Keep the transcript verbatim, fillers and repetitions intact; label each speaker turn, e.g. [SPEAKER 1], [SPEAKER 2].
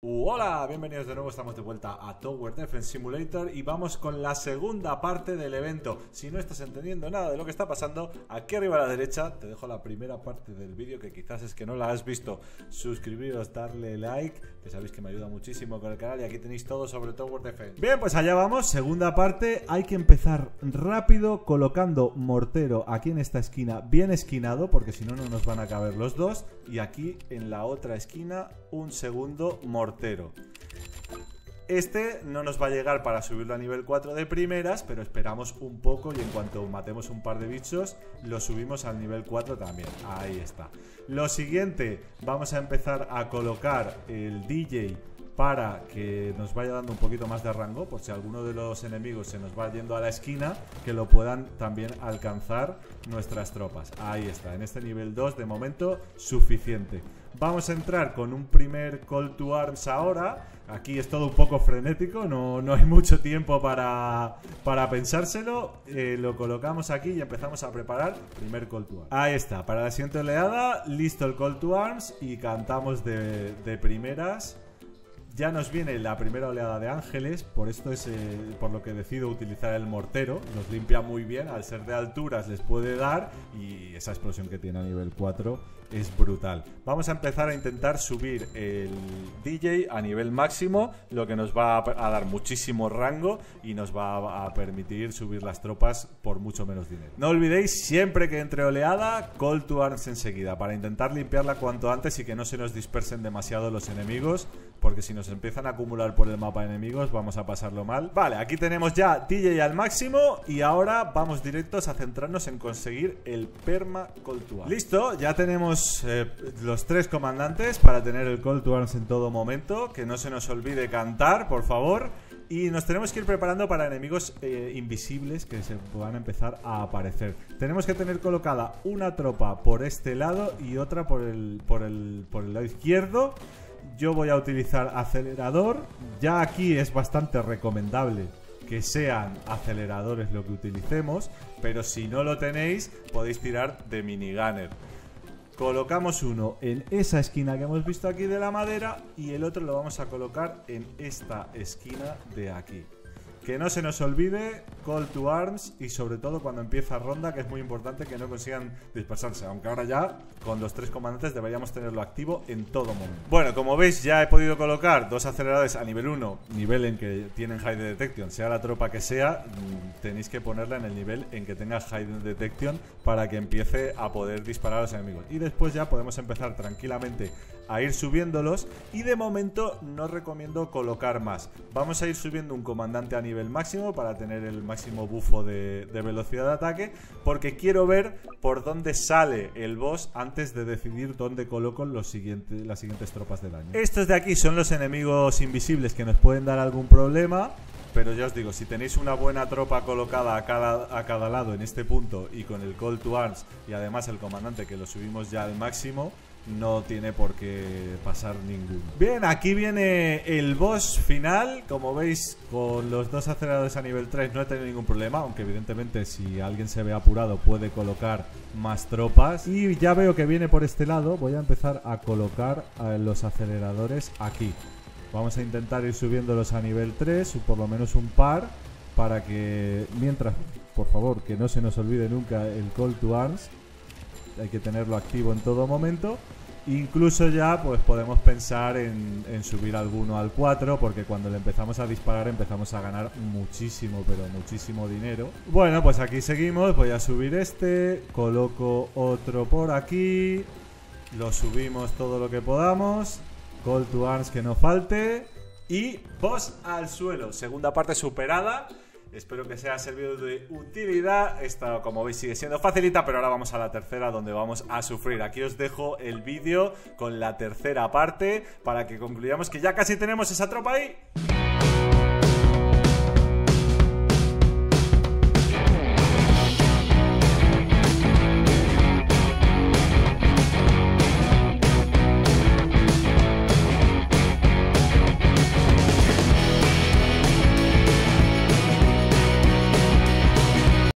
[SPEAKER 1] Hola, bienvenidos de nuevo, estamos de vuelta a Tower Defense Simulator y vamos con la segunda parte del evento. Si no estás entendiendo nada de lo que está pasando, aquí arriba a la derecha te dejo la primera parte del vídeo, que quizás es que no la has visto. Suscribiros, darle like, que sabéis que me ayuda muchísimo con el canal, y aquí tenéis todo sobre Tower Defense. Bien, pues allá vamos, segunda parte. Hay que empezar rápido colocando mortero aquí en esta esquina bien esquinado, porque si no, no nos van a caber los dos, y aquí en la otra esquina un segundo mortero. Este no nos va a llegar para subirlo a nivel cuatro de primeras, pero esperamos un poco y en cuanto matemos un par de bichos lo subimos al nivel cuatro también. Ahí está. Lo siguiente, vamos a empezar a colocar el D J para que nos vaya dando un poquito más de rango, por si alguno de los enemigos se nos va yendo a la esquina, que lo puedan también alcanzar nuestras tropas. Ahí está, en este nivel dos de momento suficiente. Vamos a entrar con un primer Call to Arms ahora. Aquí es todo un poco frenético, no, no hay mucho tiempo para, para pensárselo. Eh, lo colocamos aquí y empezamos a preparar primer Call to Arms. Ahí está, para la siguiente oleada, listo el Call to Arms y cantamos de, de primeras. Ya nos viene la primera oleada de ángeles, por esto es eh, por lo que decido utilizar el mortero. Nos limpia muy bien, al ser de alturas les puede dar, y esa explosión que tiene a nivel cuatro es brutal. Vamos a empezar a intentar subir el D J a nivel máximo, lo que nos va a dar muchísimo rango y nos va a permitir subir las tropas por mucho menos dinero. No olvidéis, siempre que entre oleada, Call to Arms enseguida, para intentar limpiarla cuanto antes y que no se nos dispersen demasiado los enemigos, porque si nos empiezan a acumular por el mapa enemigos vamos a pasarlo mal. Vale, aquí tenemos ya D J al máximo y ahora vamos directos a centrarnos en conseguir el perma Call to Arms. Listo, ya tenemos eh, los tres comandantes para tener el Call to Arms en todo momento. Que no se nos olvide cantar, por favor. Y nos tenemos que ir preparando para enemigos eh, invisibles que se van a empezar a aparecer. Tenemos que tener colocada una tropa por este lado y otra por el, por el, por el lado izquierdo. Yo voy a utilizar acelerador. Ya aquí es bastante recomendable que sean aceleradores lo que utilicemos, pero si no lo tenéis podéis tirar de minigunner. Colocamos uno en esa esquina que hemos visto aquí de la madera y el otro lo vamos a colocar en esta esquina de aquí. Que no se nos olvide Call to Arms, y sobre todo cuando empieza ronda, que es muy importante que no consigan dispersarse, aunque ahora ya con los tres comandantes deberíamos tenerlo activo en todo momento. Bueno, como veis ya he podido colocar dos aceleradores a nivel uno, nivel en que tienen High Detection, sea la tropa que sea, tenéis que ponerla en el nivel en que tenga High Detection para que empiece a poder disparar a los enemigos. Y después ya podemos empezar tranquilamente a ir subiéndolos, y de momento no recomiendo colocar más. Vamos a ir subiendo un comandante a nivel máximo para tener el máximo bufo de, de velocidad de ataque, porque quiero ver por dónde sale el boss antes de decidir dónde coloco los siguientes, las siguientes tropas de daño. Estos de aquí son los enemigos invisibles que nos pueden dar algún problema, pero ya os digo, si tenéis una buena tropa colocada a cada, a cada lado en este punto y con el Call to Arms y además el comandante que lo subimos ya al máximo, no tiene por qué pasar ninguno. Bien, aquí viene el boss final. Como veis, con los dos aceleradores a nivel tres no he tenido ningún problema, aunque evidentemente si alguien se ve apurado puede colocar más tropas. Y ya veo que viene por este lado. Voy a empezar a colocar a los aceleradores aquí. Vamos a intentar ir subiéndolos a nivel tres, o por lo menos un par, para que mientras, por favor, que no se nos olvide nunca el Call to Arms. Hay que tenerlo activo en todo momento. Incluso ya pues podemos pensar en, en subir alguno al cuatro, porque cuando le empezamos a disparar empezamos a ganar muchísimo, pero muchísimo dinero. Bueno, pues aquí seguimos. Voy a subir este, coloco otro por aquí, lo subimos todo lo que podamos. Call to Arms que no falte. Y boss al suelo. Segunda parte superada. Espero que os haya servido de utilidad. Esta, como veis, sigue siendo facilita, pero ahora vamos a la tercera, donde vamos a sufrir. Aquí os dejo el vídeo con la tercera parte para que concluyamos que ya casi tenemos esa tropa ahí.